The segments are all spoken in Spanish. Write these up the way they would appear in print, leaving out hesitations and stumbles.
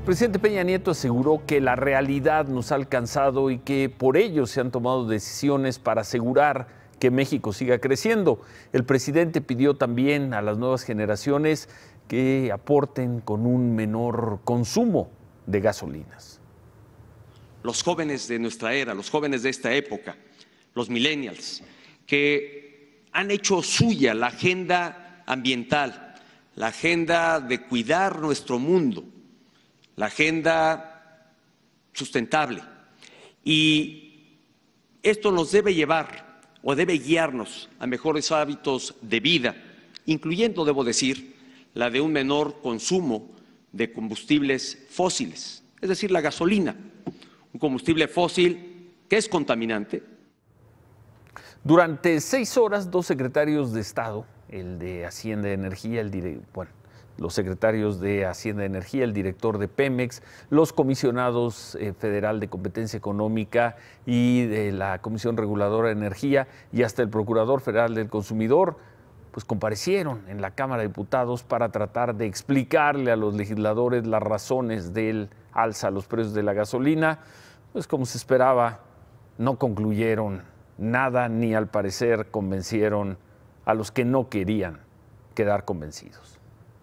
El presidente Peña Nieto aseguró que la realidad nos ha alcanzado y que por ello se han tomado decisiones para asegurar que México siga creciendo. El presidente pidió también a las nuevas generaciones que aporten con un menor consumo de gasolinas. Los jóvenes de nuestra era, los jóvenes de esta época, los millennials, que han hecho suya la agenda ambiental, la agenda de cuidar nuestro mundo, la agenda sustentable. Y esto nos debe llevar o debe guiarnos a mejores hábitos de vida, incluyendo, debo decir, la de un menor consumo de combustibles fósiles, es decir, la gasolina, un combustible fósil que es contaminante. Durante 6 horas, 2 secretarios de Estado, el de Hacienda y Energía, los secretarios de Hacienda y Energía, el director de Pemex, los comisionados federal de competencia económica y de la Comisión Reguladora de Energía y hasta el Procurador Federal del Consumidor, pues comparecieron en la Cámara de Diputados para tratar de explicarle a los legisladores las razones del alza a los precios de la gasolina. Pues como se esperaba, no concluyeron nada ni al parecer convencieron a los que no querían quedar convencidos.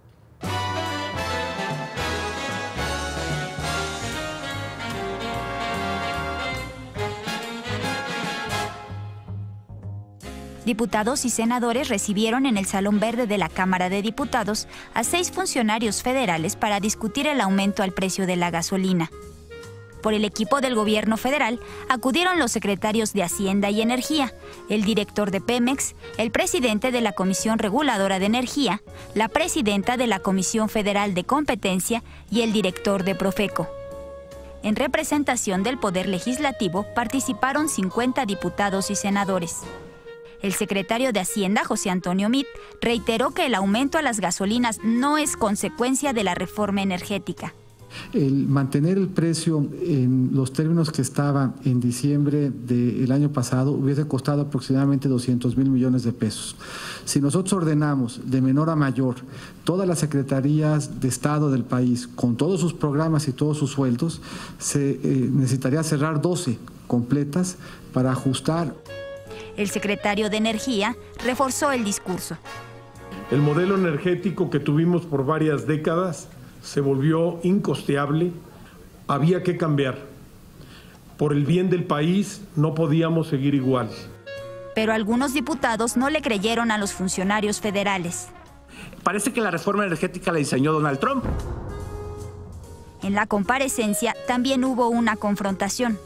Diputados y senadores recibieron en el Salón Verde de la Cámara de Diputados a 6 funcionarios federales para discutir el aumento al precio de la gasolina. Por el equipo del gobierno federal acudieron los secretarios de Hacienda y Energía, el director de Pemex, el presidente de la Comisión Reguladora de Energía, la presidenta de la Comisión Federal de Competencia y el director de Profeco. En representación del Poder Legislativo participaron 50 diputados y senadores. El secretario de Hacienda, José Antonio Meade, reiteró que el aumento a las gasolinas no es consecuencia de la reforma energética. El mantener el precio en los términos que estaba en diciembre del año pasado hubiese costado aproximadamente 200,000 millones de pesos. Si nosotros ordenamos de menor a mayor todas las secretarías de Estado del país con todos sus programas y todos sus sueldos, se necesitaría cerrar 12 completas para ajustar. El secretario de Energía reforzó el discurso. El modelo energético que tuvimos por varias décadas se volvió incosteable, había que cambiar. Por el bien del país no podíamos seguir igual. Pero algunos diputados no le creyeron a los funcionarios federales. Parece que la reforma energética la diseñó Donald Trump. En la comparecencia también hubo una confrontación.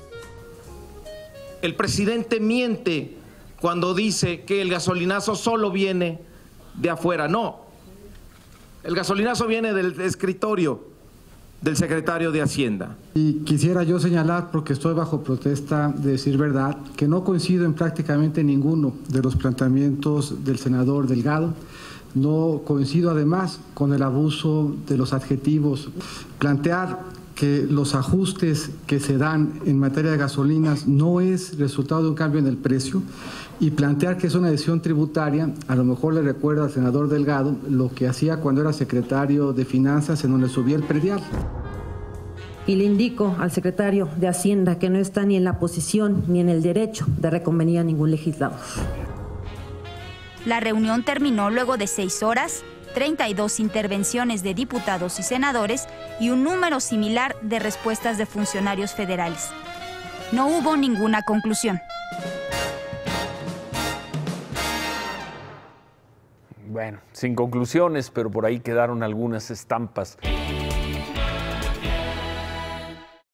El presidente miente cuando dice que el gasolinazo solo viene de afuera. No, el gasolinazo viene del escritorio del secretario de Hacienda. Y quisiera yo señalar, porque estoy bajo protesta de decir verdad, que no coincido en prácticamente ninguno de los planteamientos del senador Delgado. No coincido además con el abuso de los adjetivos. Plantear que los ajustes que se dan en materia de gasolinas no es resultado de un cambio en el precio y plantear que es una decisión tributaria, a lo mejor le recuerda al senador Delgado lo que hacía cuando era secretario de Finanzas en donde subía el predial. Y le indico al secretario de Hacienda que no está ni en la posición ni en el derecho de reconvenir a ningún legislador. La reunión terminó luego de 6 horas, 32 intervenciones de diputados y senadores y un número similar de respuestas de funcionarios federales. No hubo ninguna conclusión. Bueno, sin conclusiones, pero por ahí quedaron algunas estampas.